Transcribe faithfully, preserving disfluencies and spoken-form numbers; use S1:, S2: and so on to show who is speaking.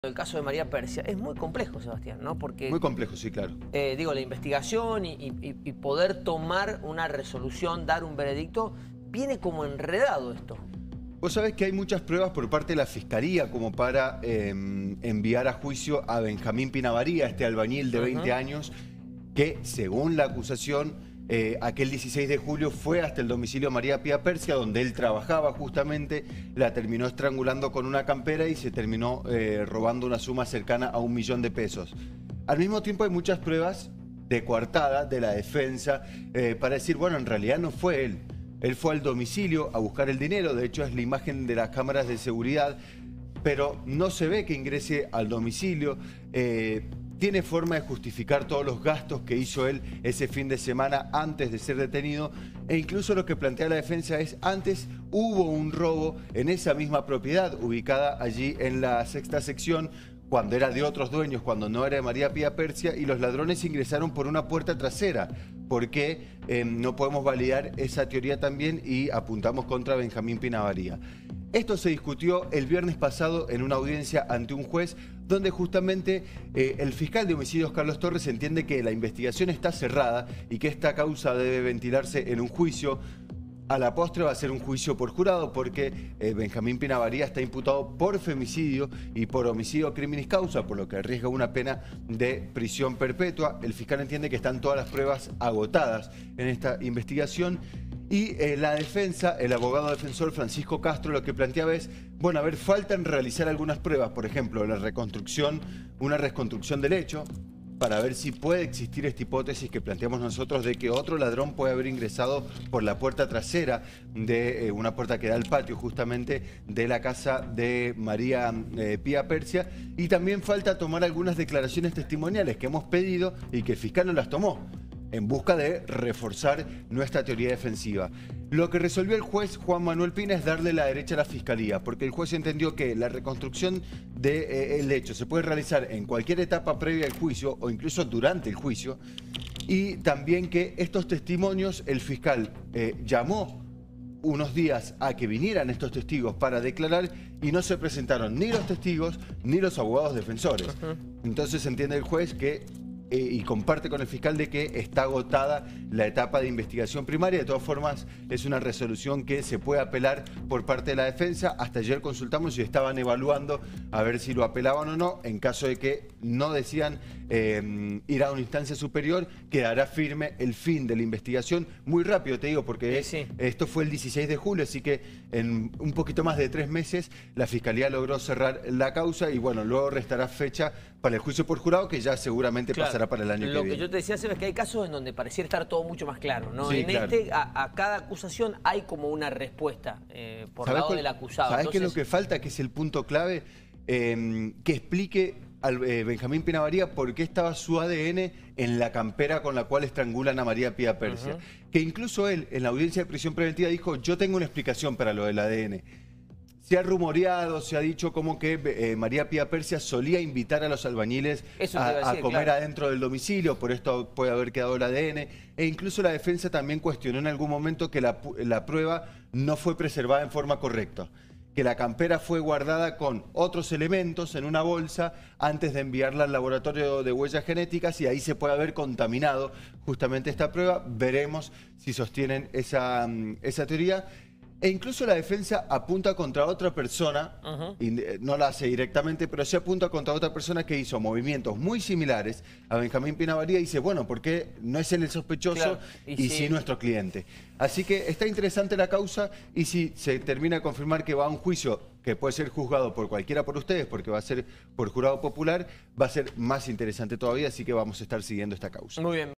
S1: El caso de María Persia es muy complejo, Sebastián, ¿no? Porque,
S2: muy complejo, sí, claro.
S1: Eh, digo, la investigación y, y, y poder tomar una resolución, dar un veredicto, viene como enredado esto.
S2: Vos sabés que hay muchas pruebas por parte de la Fiscalía como para eh, enviar a juicio a Benjamín Pinavaría, este albañil de veinte uh-huh. años, que según la acusación, eh, aquel dieciséis de julio fue hasta el domicilio de María Pía Persia, donde él trabajaba justamente, la terminó estrangulando con una campera y se terminó eh, robando una suma cercana a un millón de pesos. Al mismo tiempo hay muchas pruebas de coartada de la defensa eh, para decir, bueno, en realidad no fue él. Él fue al domicilio a buscar el dinero, de hecho es la imagen de las cámaras de seguridad, pero no se ve que ingrese al domicilio. Eh, tiene forma de justificar todos los gastos que hizo él ese fin de semana antes de ser detenido, e incluso lo que plantea la defensa es, antes hubo un robo en esa misma propiedad, ubicada allí en la sexta sección, cuando era de otros dueños, cuando no era de María Pía Persia, y los ladrones ingresaron por una puerta trasera. ¿Por qué eh, no podemos validar esa teoría también y apuntamos contra Benjamín Pinavaría? Esto se discutió el viernes pasado en una audiencia ante un juez, donde justamente eh, el fiscal de homicidios Carlos Torres entiende que la investigación está cerrada y que esta causa debe ventilarse en un juicio. A la postre va a ser un juicio por jurado porque eh, Benjamín Pinavaría está imputado por femicidio y por homicidio criminis causa, por lo que arriesga una pena de prisión perpetua. El fiscal entiende que están todas las pruebas agotadas en esta investigación. Y eh, la defensa, el abogado defensor Francisco Castro, lo que planteaba es, bueno, a ver, faltan realizar algunas pruebas, por ejemplo, la reconstrucción, una reconstrucción del hecho, para ver si puede existir esta hipótesis que planteamos nosotros de que otro ladrón puede haber ingresado por la puerta trasera de eh, una puerta que da al patio justamente de la casa de María eh, Pía Persia. Y también falta tomar algunas declaraciones testimoniales que hemos pedido y que el fiscal no las tomó, en busca de reforzar nuestra teoría defensiva. Lo que resolvió el juez Juan Manuel Pina es darle la derecha a la Fiscalía, porque el juez entendió que la reconstrucción del eh, hecho se puede realizar en cualquier etapa previa al juicio o incluso durante el juicio, y también que estos testimonios el fiscal eh, llamó unos días a que vinieran estos testigos para declarar y no se presentaron ni los testigos ni los abogados defensores. Uh-huh. Entonces entiende el juez que Eh, y comparte con el fiscal de que está agotada la etapa de investigación primaria. De todas formas, es una resolución que se puede apelar por parte de la defensa. Hasta ayer consultamos y estaban evaluando a ver si lo apelaban o no. En caso de que no decían eh, ir a una instancia superior, quedará firme el fin de la investigación. Muy rápido, te digo, porque
S1: sí, sí.
S2: esto fue el dieciséis de julio, así que en un poquito más de tres meses la Fiscalía logró cerrar la causa y bueno, luego restará fecha para el juicio por jurado, que ya seguramente claro. pasará para el año
S1: Lo
S2: que viene.
S1: Lo que yo te decía, Seba, es que hay casos en donde pareciera estar todo mucho más claro, ¿no?
S2: Sí,
S1: en
S2: claro.
S1: este, a, a cada acusación hay como una respuesta eh, por lado
S2: cuál,
S1: del acusado.
S2: ¿Sabés
S1: Entonces...
S2: qué es lo que falta? Que es el punto clave, eh, que explique al eh, Benjamín Pinavaría por qué estaba su A D N en la campera con la cual estrangulan a María Pía Persia. Uh-huh. Que incluso él, en la audiencia de prisión preventiva, dijo, yo tengo una explicación para lo del A D N. Se ha rumoreado, se ha dicho como que eh, María Pía Persia solía invitar a los albañiles a, a, decir, a comer claro. adentro del domicilio, por esto puede haber quedado el A D N. E incluso la defensa también cuestionó en algún momento que la, la prueba no fue preservada en forma correcta, que la campera fue guardada con otros elementos en una bolsa antes de enviarla al laboratorio de huellas genéticas y ahí se puede haber contaminado justamente esta prueba. Veremos si sostienen esa, esa teoría. E incluso la defensa apunta contra otra persona, uh-huh. y no la hace directamente, pero sí apunta contra otra persona que hizo movimientos muy similares a Benjamín Pinavaría y dice, bueno, ¿por qué no es él el sospechoso claro, y, y sí. sí nuestro cliente? Así que está interesante la causa y si se termina de confirmar que va a un juicio que puede ser juzgado por cualquiera por ustedes, porque va a ser por jurado popular, va a ser más interesante todavía, así que vamos a estar siguiendo esta causa.
S1: Muy bien.